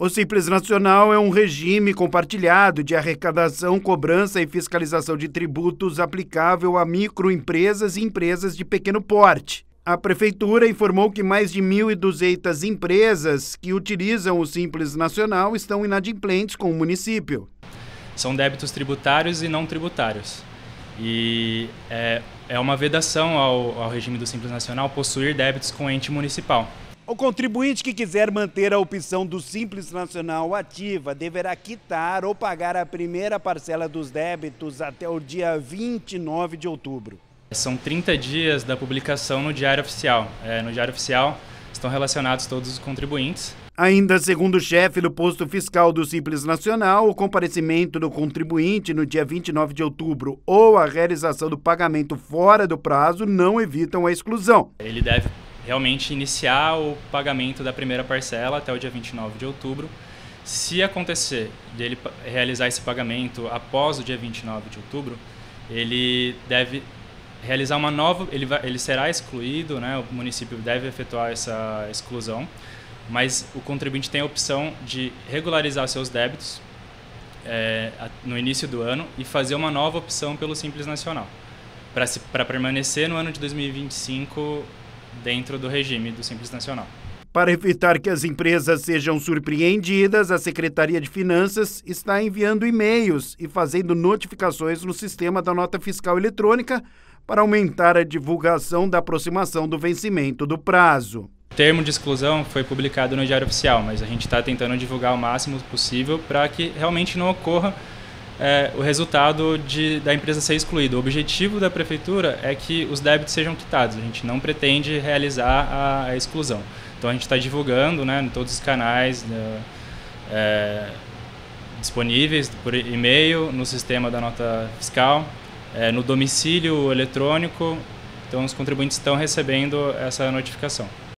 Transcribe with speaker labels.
Speaker 1: O Simples Nacional é um regime compartilhado de arrecadação, cobrança e fiscalização de tributos aplicável a microempresas e empresas de pequeno porte. A Prefeitura informou que mais de 1.200 empresas que utilizam o Simples Nacional estão inadimplentes com o município.
Speaker 2: São débitos tributários e não tributários. E é uma vedação ao regime do Simples Nacional possuir débitos com ente municipal.
Speaker 1: O contribuinte que quiser manter a opção do Simples Nacional ativa deverá quitar ou pagar a primeira parcela dos débitos até o dia 29 de outubro.
Speaker 2: São 30 dias da publicação no Diário Oficial. No Diário Oficial estão relacionados todos os contribuintes.
Speaker 1: Ainda segundo o chefe do posto fiscal do Simples Nacional, o comparecimento do contribuinte no dia 29 de outubro ou a realização do pagamento fora do prazo não evitam a exclusão.
Speaker 2: Ele deve realmente iniciar o pagamento da primeira parcela até o dia 29 de outubro. Se acontecer dele realizar esse pagamento após o dia 29 de outubro, ele deve realizar uma nova, ele será excluído, né? O município deve efetuar essa exclusão, mas o contribuinte tem a opção de regularizar seus débitos no início do ano e fazer uma nova opção pelo Simples Nacional, para permanecer no ano de 2025 dentro do regime do Simples Nacional.
Speaker 1: Para evitar que as empresas sejam surpreendidas, a Secretaria de Finanças está enviando e-mails e fazendo notificações no sistema da nota fiscal eletrônica para aumentar a divulgação da aproximação do vencimento do prazo.
Speaker 2: O termo de exclusão foi publicado no Diário Oficial, mas a gente está tentando divulgar o máximo possível para que realmente não ocorra o resultado da empresa ser excluída. O objetivo da Prefeitura é que os débitos sejam quitados, a gente não pretende realizar a exclusão. Então a gente está divulgando, né, em todos os canais disponíveis, por e-mail, no sistema da nota fiscal, no domicílio eletrônico, então os contribuintes estão recebendo essa notificação.